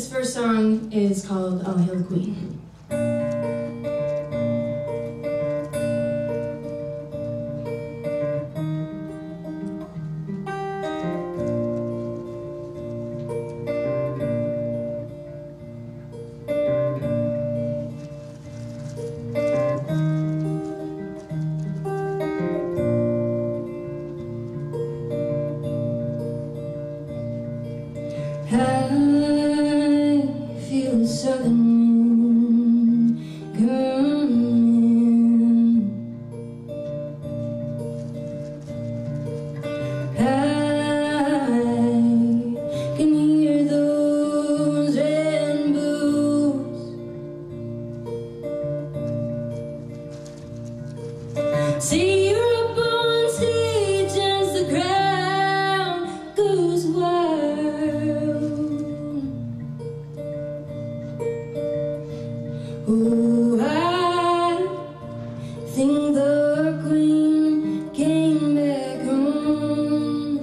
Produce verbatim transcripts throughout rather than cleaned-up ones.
This first song is called All Hail the Queen. I feel the southern wind coming. I can hear those red boots. See you up on stage as the crowd goes wild. Oh, I think the Queen came back home.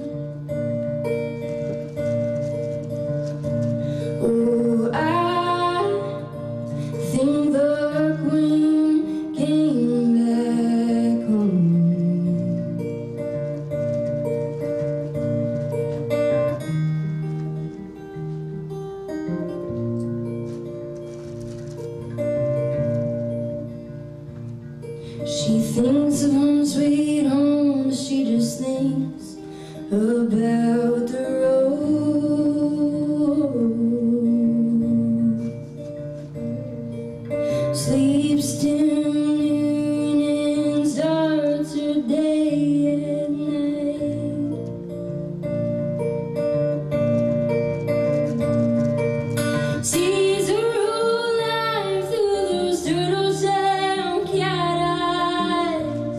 Oh, I think the Queen came back home. She thinks of home sweet home, but she just thinks about the road. Sleeps till noon and starts her day at night. Sees her whole life through those turtle sound cat eyes.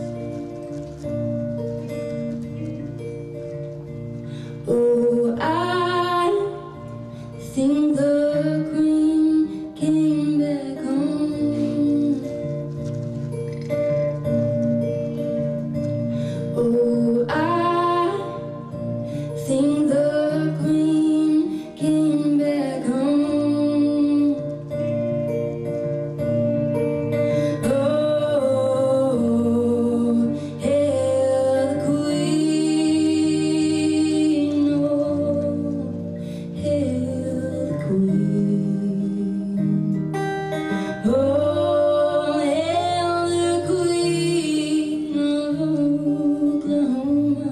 Oh, I think the Queen came back home. Oh, I think the Queen came back home. Oh, hail the Queen, oh, hail the Queen. Oh, hail the Queen of Oklahoma.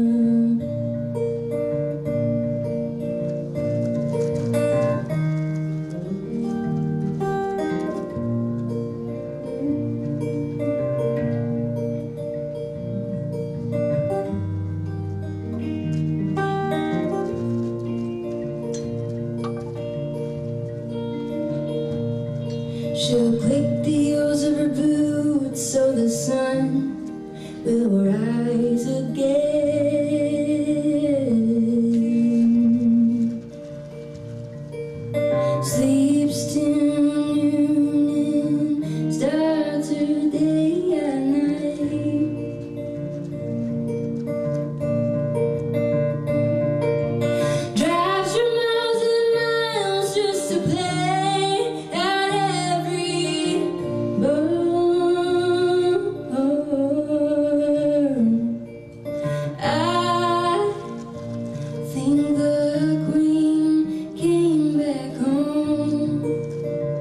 She'll click the heels of her boots so the sun will rise again. Sleeps till noon and starts her day at night. Drives her miles and miles just to play at every bar. I think the Queen came back home.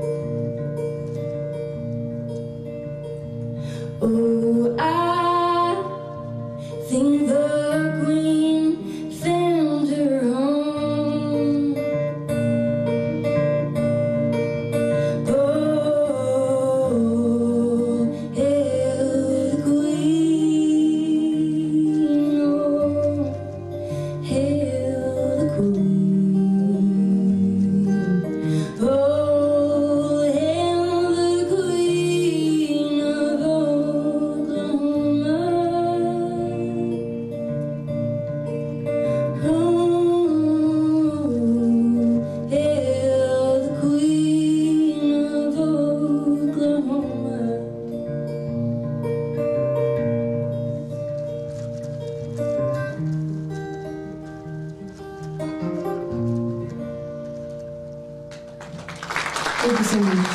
Thank you so much.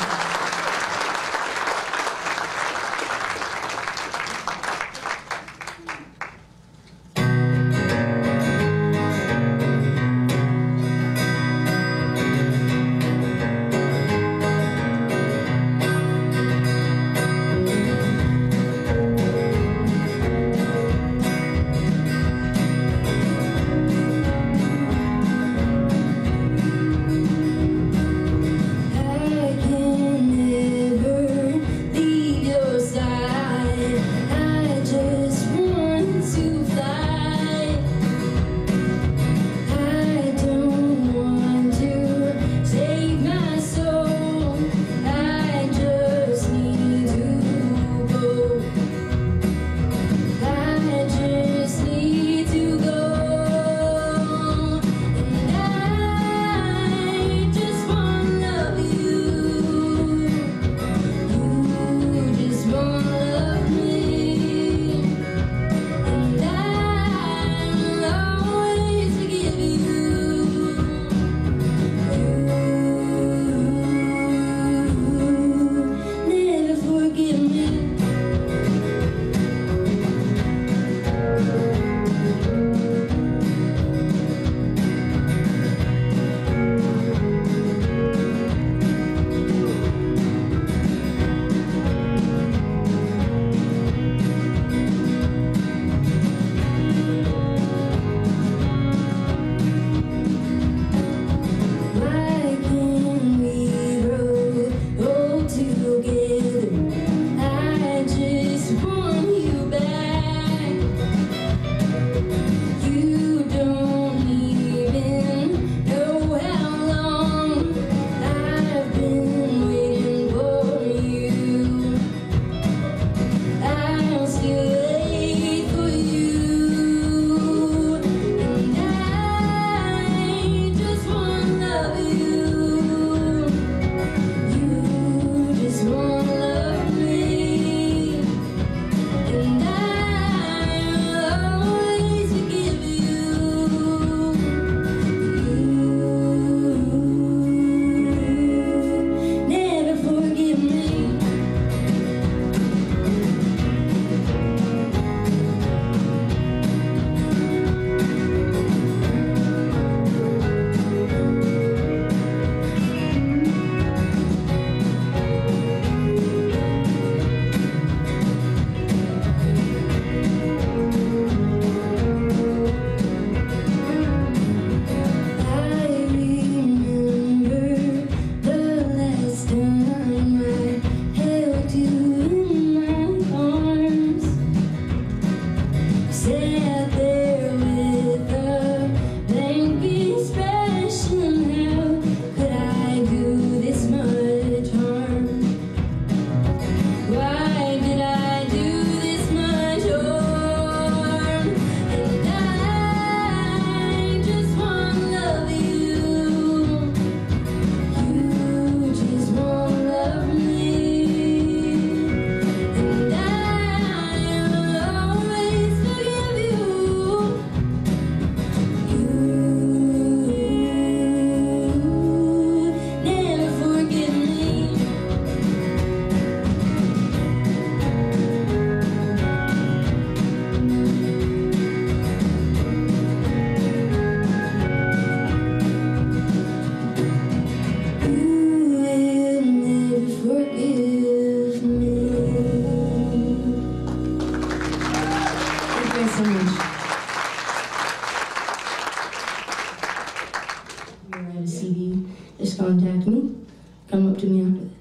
Contact me. Come up to me after this.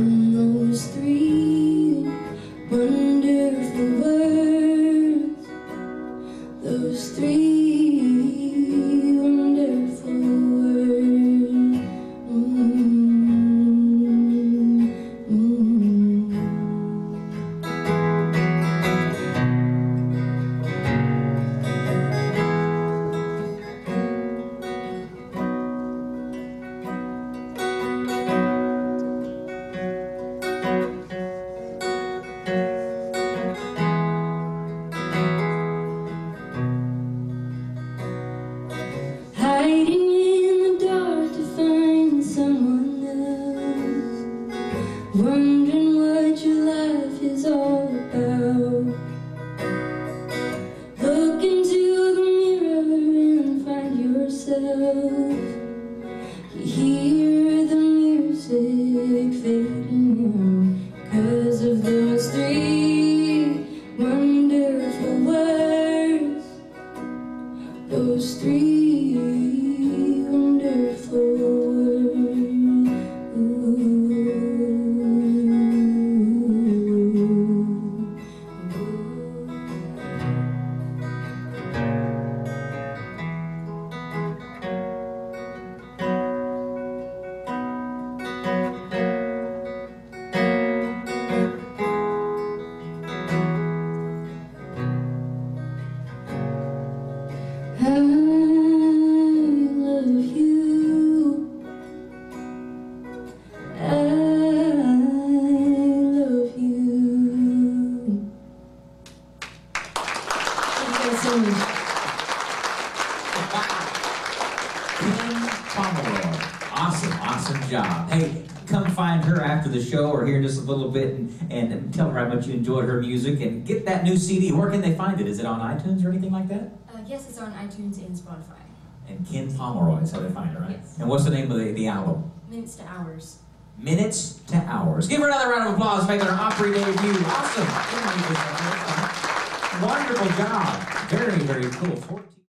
in those three wonderful words, those three wonderful words. Mm-hmm. Mm-hmm. Hiding in the dark to find someone else, wondering what your life is all about. Look into the mirror and find yourself. You hear the music fading out 'cause of those three wonderful words, those three wonderful words. Ooh. I love you. I love you. Thank you guys so much. Pomeroy. Awesome, awesome job. Hey, come find her after the show or here in just a little bit and, and tell her how much you enjoyed her music and get that new C D. Where can they find it? Is it on iTunes or anything like that? Uh, yes, it's on iTunes and Spotify. And Ken Pomeroy is how they find it, right? Yes. And what's the name of the, the album? Minutes to Hours. Minutes to Hours. Give her another round of applause making her Opry debut. Awesome. Wonderful job. Very, very cool. fourteen